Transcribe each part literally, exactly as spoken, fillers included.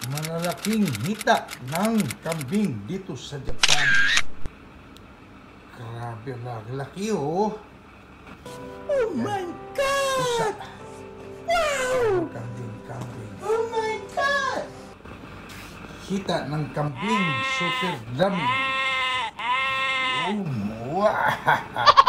malalaking hita ng kambing dito sa Japan. Grabe, laki oh. Oh my God! Usa. Wow! Kambing, kambing. Oh my God! Hita ng kambing, super dami. Oh, wow!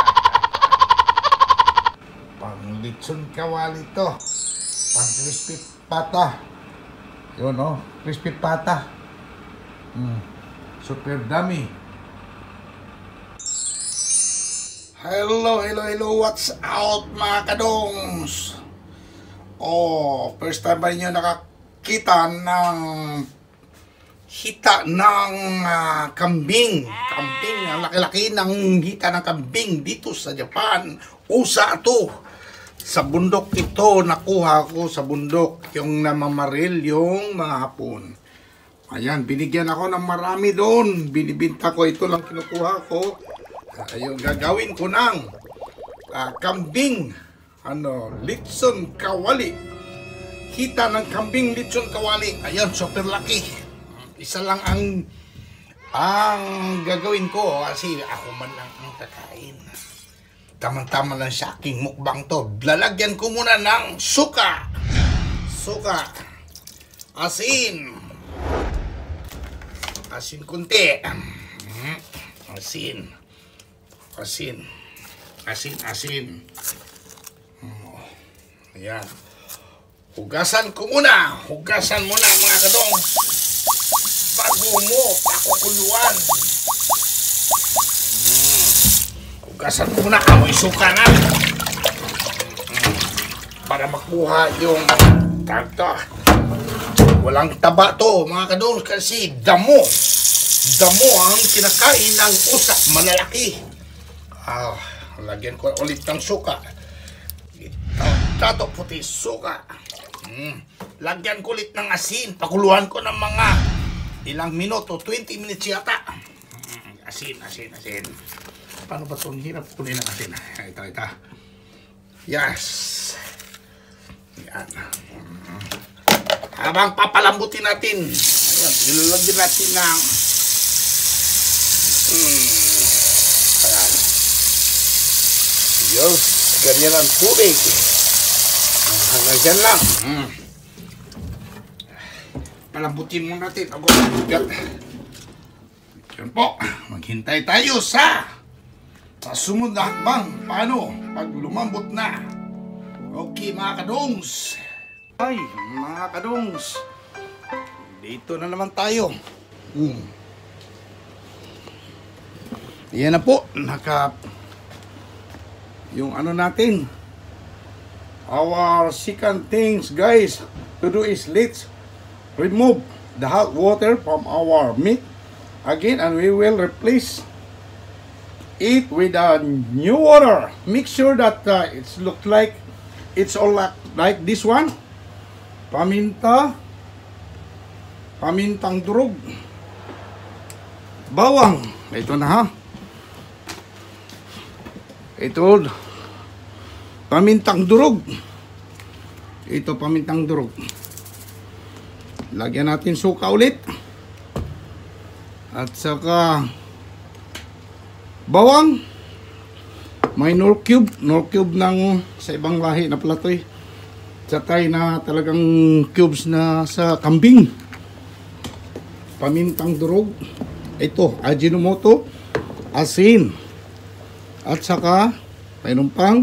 Pang lechon kawali to. Pang crispy pata. Yun oh, crispy pata. Mm. Super dami. Hello, hello, hello, what's out mga kadongs? Oh, first time ba ninyo nakakita ng hita ng uh, kambing? Kambing, ang laki-laki ng hita ng kambing dito sa Japan. Usa to. Sa bundok ito, nakuha ko sa bundok yung namamaril yung mga hapon. Ayan, binigyan ako ng marami doon. Binibinta ko, ito lang kinukuha ko. Ayun, gagawin ko ng uh, kambing, ano, litson kawali. Hita ng kambing litson kawali. Ayun, super laki. Isa lang ang ang gagawin ko kasi ako man lang ang kakain. Tama-tama lang sa aking mukbang to. Lalagyan ko muna ng suka. Suka. Asin. Asin kunti. Asin. Asin. Asin, asin. Oh, ayan. Hugasan ko muna. Hugasan muna mga kadong. Bago mo pakukuluan. Hmm. Hugasan ko muna. Amoy suka na. Hmm. Para makuha yung tagta. Walang taba to mga kadong kasi damo. Damo ang kinakain ng usak malalaki. Ah, lagyan ko ulit ng suka. Tato puti suka. Hmm. Lagyan ko ulit ng asin. Pakuluan ko ng mga ilang minuto, twenty minutes yata. Hmm. Asin, asin, asin. Paano ba itong hirap kunin ng asin? Ito, ito. Yes. Yan. Hmm. Habang papalambutin natin, ayan, ilalagyan natin ng hmm. Ayan. Diyos, ganyan ang tubig. Hanggang dyan lang. Hmm. Palambutin mo natin. Ako mabigat. Yan po. Maghintay tayo sa sa sumunod na hakbang. Paano? Pag lumambot na. Okay mga kadongs. Ay, mga kadongs. Dito na naman tayo. Hmm. Yan na po. Naka yung ano natin, our second things guys to do is let's remove the hot water from our meat again, and we will replace it with a new water. Make sure that uh, it's look like it's all like, like this one. Paminta, pamintang durog, bawang. Ito na ha. Ito, pamintang durog. Ito, pamintang durog. Lagyan natin suka ulit. At saka, bawang. May nor cube. Nor cube ng sa ibang lahi na platoy. Tsatay na talagang cubes na sa kambing. Pamintang durog. Ito, Ajinomoto. Asin. At saka, mayroon pang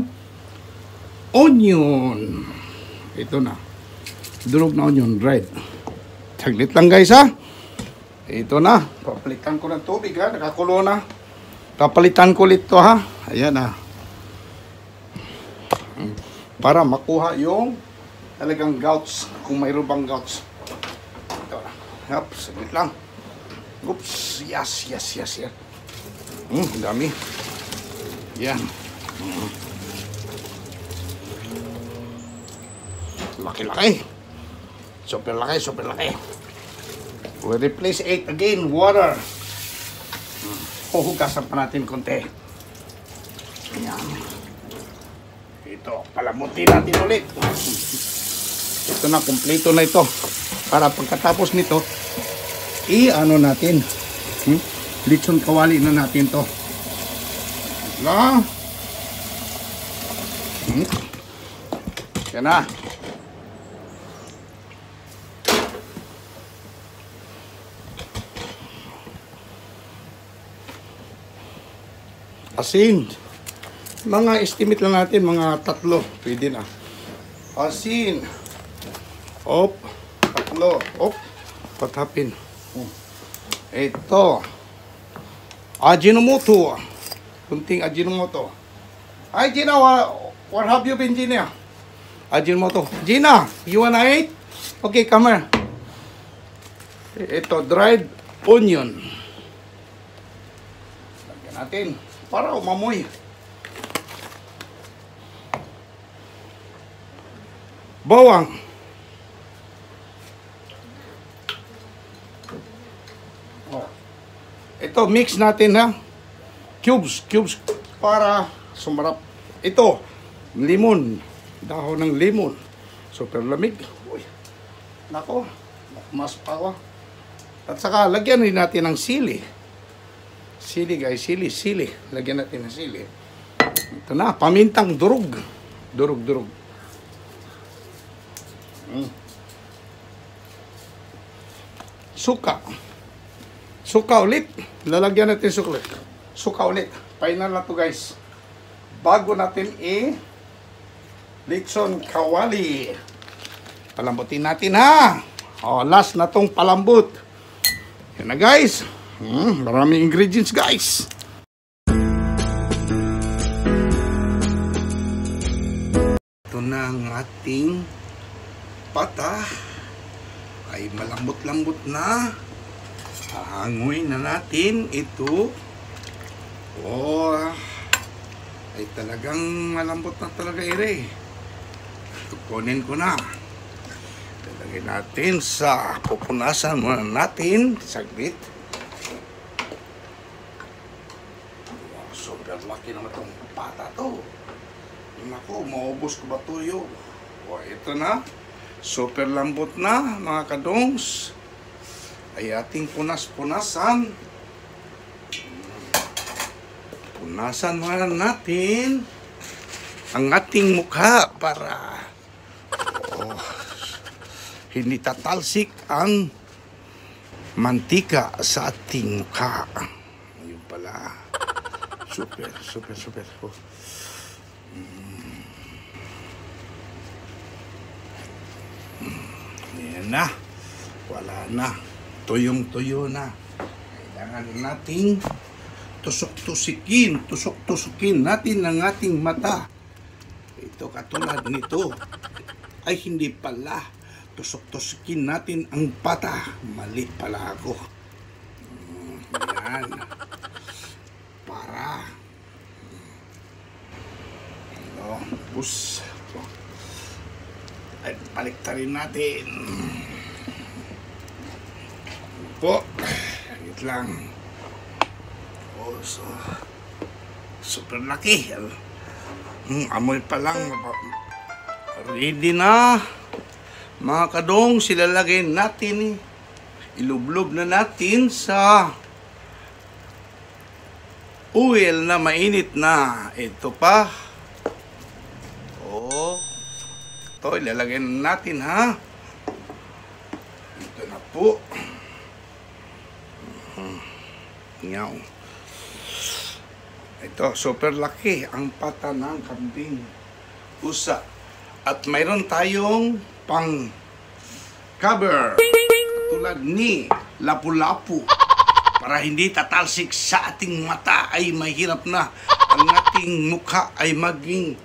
onion. Ito na. Durog na onion, dried. Saglit lang guys ha. Ito na. Papalitan ko ng tubig ha. Nakakulo na. Papalitan ko ulit to ha. Ayan ha. Para makuha yung talagang gouts. Kung mayroon bang gouts. Ito na. Yup, saglit lang. Oops. Yes, yes, yes, yes. Hmm, dami. Yan. Laki-laki. Super laki, super laki. We replace it again, water. Huhugasan pa natin konti. Yan. Ito, palamutin natin ulit. Ito na, kumpleto na ito. Para pagkatapos nito, i-ano natin. Hmm? Lechon kawali na natin to. Na. Hmm. Yan na. Asin. Mga estimate lang natin, mga tatlo. Pwede na. Asin. Op. Tatlo. Op. Patapin. Ito. Ajinomoto. Kunting Ajinomoto. Hi, Gina. Where have you been, Gina? Ajinomoto. Gina, you wanna eat? Okay, come here. Ito, dried onion. Lagyan natin. Para umamoy. Bawang. Oh. Ito, mix natin ha. Cubes, cubes para sumarap. Ito, limon. Dahon ng limon. Super lamig. Uy. Nako, mas pawa. At saka, lagyan rin natin ng sili. Sili guys, sili, sili. Lagyan natin ng sili. Ito na, pamintang durog. Durog, durog. Mm. Suka. Suka ulit. Lalagyan natin suka ulit. Suka ulit. Final na to guys. Bago natin i lechon kawali. Palambutin natin ha. O, last na tong palambot. Yan na guys. Hmm, maraming ingredients guys. Ito na ang ating pata. Ay malambot-lambot na. Hahanguin na natin ito. Oh, ay talagang malambot na talaga ere. Kukunin ko na. Lalagyan natin sa pupunasan muna natin. Saglit. Super laki naman itong pata to. Naku, maubos ko ba tuyo? O, ito na. Super lambot na, mga kadongs. Ay ating punas-punasan. Punasan muna natin ang ating mukha para oh, hindi tatalsik ang mantika sa ating mukha. Ayun pala. Super, super, super. Oh. Mm. Ayan na. Wala na. Tuyong-tuyo na. Kailangan nating tusok-tusikin. Tusok-tusukin natin ang ating mata. Ito katulad nito. Ay hindi pala. Tusok-tusikin natin ang pata. Mali pala ako. Ayan. Para ano, bus ay paliktarin natin po. Wait lang. Oh, so super laki. Hmm, amoy pa lang. Ready na mga kadong. Silalagay natin. Ilublob na natin sa oil na mainit na. Ito pa. Oh. Ito, ilalagay natin ha. Ito na po. Ngaw. Ito, super laki ang pata ng kambing. Usa. At mayroon tayong pang cover. Tulad ni lapu-lapu. Para hindi tatalsik sa ating mata ay mahirap na. Ang ating mukha ay maging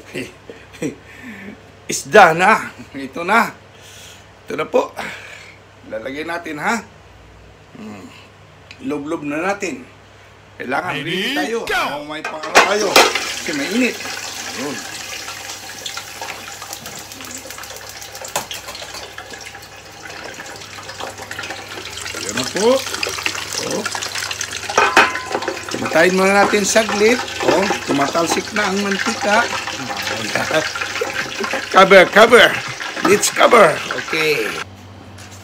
isda na. Ito na. Ito na po. Lalagay natin ha. Hmm. Lob-lob na natin. Kailangan ready tayo. Oh, may pangalaw tayo. Kasi mainit. Ayun. Ayan na po. Oh. Hintayin muna natin saglit. Oh, tumatalsik na ang mantika. Cover, cover. Let's cover. Okay.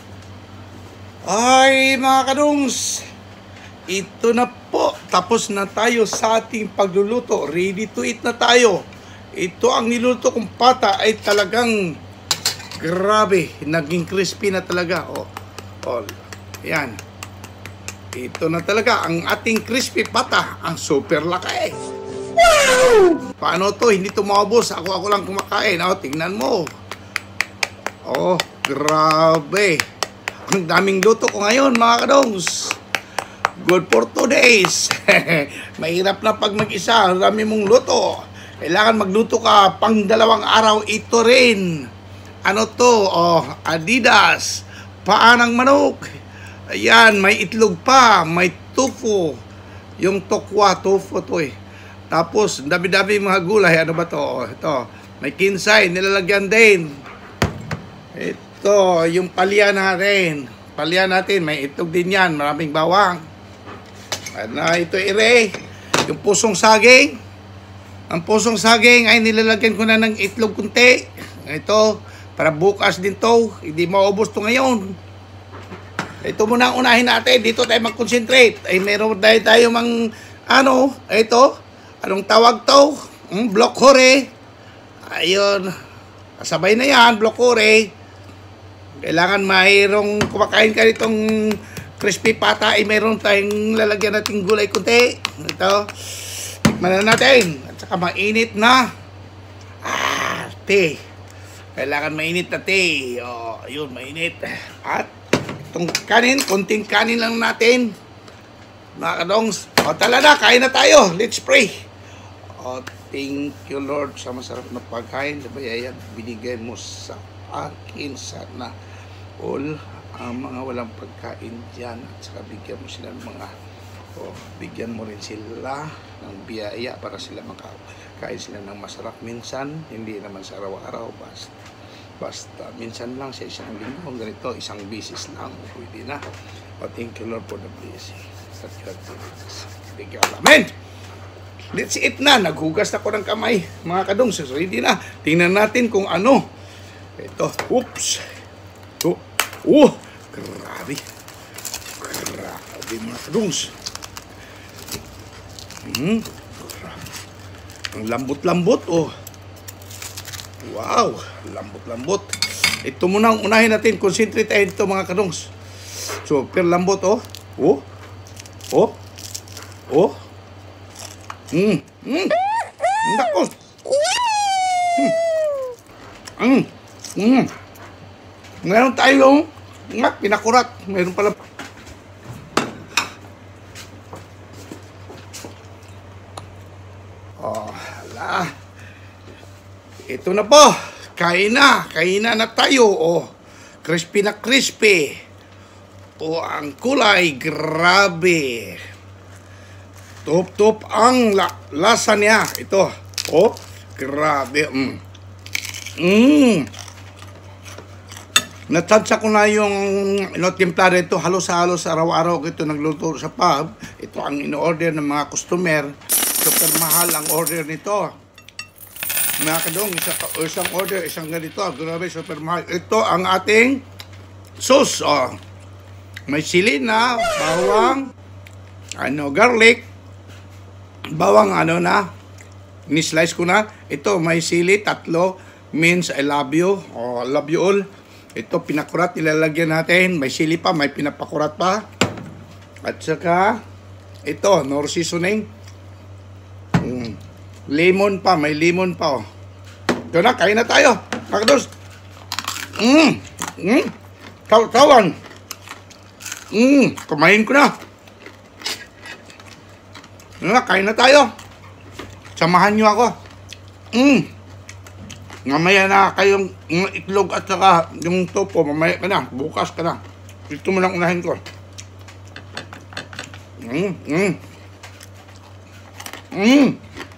Ay, mga kadungs, ito na po. Tapos na tayo sa ating pagluluto. Ready to eat na tayo. Ito ang niluto kong pata ay talagang grabe. Naging crispy na talaga. Oh, oh, yan. Ito na talaga ang ating crispy pata. Ang super laki. Wow! Paano to? Hindi to maubos. Ako ako lang kumakain. Oh, tingnan mo. Oh, grabe. Ang daming luto ko ngayon, mga kadongs. Good for two days. Mahirap na pag mag-isa. Ang dami mong luto. Kailangan magluto ka pang dalawang araw. Ito rin. Ano to? Oh, Adidas. Paan ng manok. Ayan, may itlog pa. May tofu. Yung tokwa, tofu to eh. Tapos, dami-dami mga gulay. Ano ba to? Oh, ito. May kinsay. Nilalagyan din. Ito, yung palya natin. Palya natin, may itlog din yan. Maraming bawang. Ano, ito ire. Yung pusong saging. Ang pusong saging ay nilalagyan ko na ng itlog kunti. Ito, para bukas din to. Hindi maubos to ngayon. Ito muna ang unahin natin. Dito tayo mag-concentrate. Ay, meron tayo tayo mang, ano, ito. Anong tawag to? Hmm, block hore. Ayun. Kasabay na yan, block hore. Kailangan mayroong kumakain ka nitong crispy pata ay mayroon tayong lalagyan nating gulay kunti. Ito. Tikman na natin. At saka mainit na. Ah, te. Kailangan mainit na te. O, ayun, mainit. At itong kanin, kunting kanin lang natin. Mga kadongs. O, tala na, kain na tayo. Let's pray. O, thank you Lord sa masarap na pagkain. Sabayayan, binigay mo sa akin sana all ang mga walang pagkain dyan at saka bigyan mo sila ng mga oh, bigyan mo rin sila ng biyaya para sila makakain sila ng masarap minsan, hindi naman sa araw-araw basta, basta minsan lang sa isang linggo ganito, isang bisis lang pwede na. Oh, thank you Lord for the blessing that you have given us. Thank you, amen. Let's eat na. Naghugas na ko ng kamay mga kadongs, ready na. Tingnan natin kung ano ito. Oops. Oh. Oh. Grabe. Grabe mga kadongs. Hmm. Ang lambot-lambot. Oh. Wow. Lambot-lambot. Ito muna ang unahin natin. Concentrate tayo dito mga kadongs. Super lambot. Oh. Oh. Oh. Oh. Hmm. Hmm. Nako. Hmm. Hmm. Hmm. Meron tayong nga, pinakurat. Meron pala. Oh, hala. Ito na po. Kain na. Kain na na tayo. Oh, crispy na crispy. Oh, ang kulay. Grabe. Top-top ang la lasa niya. Ito. Oh, grabe. Mm. Mmm. Natsansa ko na yung inotimpla ito. Halos-halos araw-araw ko ito nagluto sa pub. Ito ang in-order ng mga customer. Super mahal ang order nito. Mga kadong, isa, isang order, isang ganito. Grabe, super mahal. Ito ang ating sauce. Oh. May sili na, bawang, ano, garlic, bawang ano na, ni-slice ko na. Ito, may sili, tatlo, means I love you, or I love you all. Ito, pinakurat, ilalagyan natin. May sili pa, may pinapakurat pa. At saka, ito, nor seasoning. Mm. Lemon pa, may lemon pa. Oh. Ito na, kain na tayo. Kakados. Mmm. Mmm. Taw-tawan. Mmm. Kumain ko na. Ito na, kain na tayo. Samahan nyo ako. Mmm. Mamaya na kayong itlog at saka yung topo, mamaya ka na, bukas ka na. Ito mo lang unahin ko. Mmm, mmm. Mmm.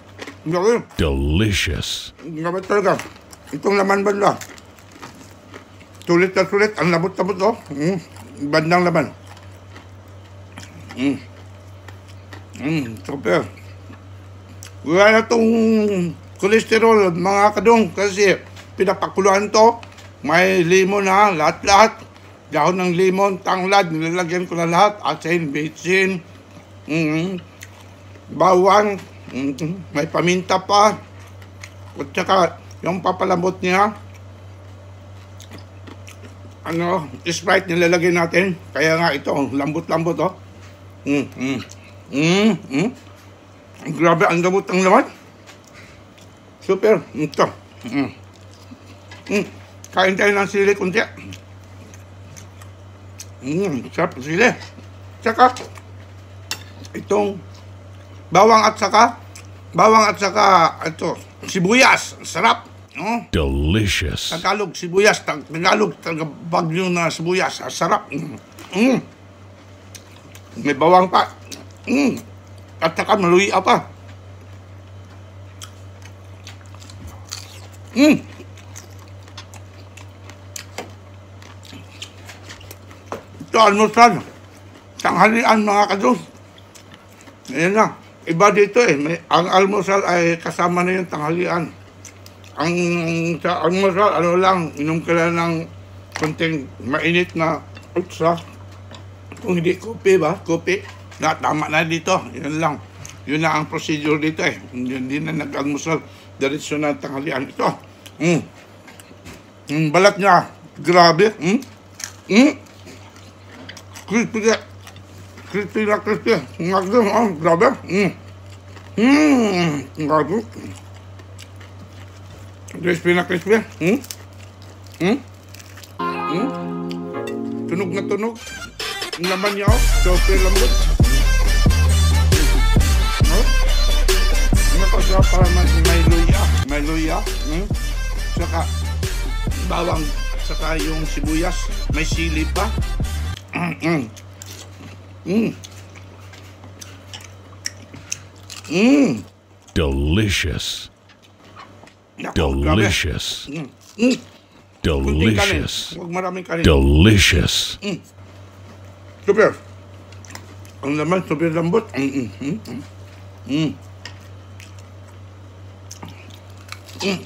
Delicious. Gabi talaga. Itong laman banda. Sulit na sulit. Ang labot-labot oh. Mmm. Bandang laman. Mmm. Mmm. Super. Wala na itong cholesterol, mga kadong, kasi pinapakuluan to. May limon na, lahat-lahat. dahon ng limon, tanglad, nilalagyan ko na lahat, asin, bitsin, mm, bawang, mm, may paminta pa, at saka yung papalambot niya, ano, Sprite nilalagay natin, kaya nga ito, lambot-lambot, oh. Mm, mm, mm, mm. Grabe, ang lambot ng laman. Super, ito. Mm. Mm. Kain tayo ng sili kunti. Mm, sarap sili. Saka, itong bawang at saka, bawang at saka, ito, sibuyas. Sarap. Oh. Delicious. Tagalog, sibuyas. Tag Tagalog, Bagyo na sibuyas. Sarap. Mm. Mm. May bawang pa. Mm. At saka maluya pa. Mm. Ito, almusal. Tanghalian, mga kados. Ayan na. Iba dito eh. May, ang almusal ay kasama na yung tanghalian. Ang sa almusal, ano lang, inom ka lang ng konting mainit na utsa. Kung hindi kopi ba, kopi, na tama na dito. Yun lang. Yun na ang procedure dito eh. Hindi na nag-almusal. Diretso na tanghalian. Ito. Mm. Mm, balat niya. Grabe. Mm. Mm. Crispy na. Crispy na crispy. Ngagdo. Oh, grabe. Mm. Mm. Grabe. Crispy na crispy. Mm. Mm. Mm. Tunog na tunog. Ang laman niya, oh. Super lambot. Oh. Ano pa siya para may luya. May luya. Mm. Saka bawang. Saka yung sibuyas. May sili pa. Mm. Mm. Mm. Delicious. Nako, Delicious. grabe. Mm. Mm. Delicious. Huwag maraming kanin. Delicious. Mm. Super. Ang laman, super lambot. Mm, mm, mm, mm. Mm.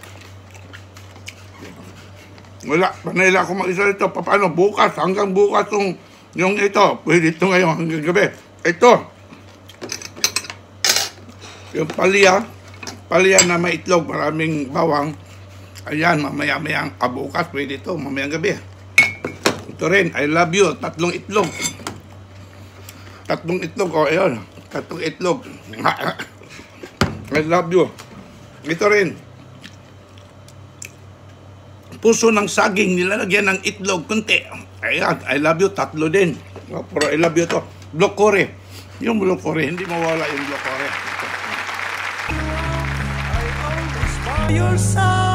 Wala, panay lang ako mag-isa ito. Paano? Bukas, hanggang bukas yung, yung ito. Pwede ito ngayon hanggang gabi. Ito. Yung palya. Palya na may itlog, maraming bawang. Ayan, mamaya-mayang kabukas. Pwede ito, mamayang gabi. Ito rin, I love you. Tatlong itlog. Tatlong itlog, o, oh, ayun. Tatlong itlog. I love you. Ito rin. Puso ng saging, nilalagyan ng itlog, kunti. Ayan, I love you. Tatlo din. Oh, pero I love you to. Blokore. Yung blokore, hindi mawala yung blokore. Your side.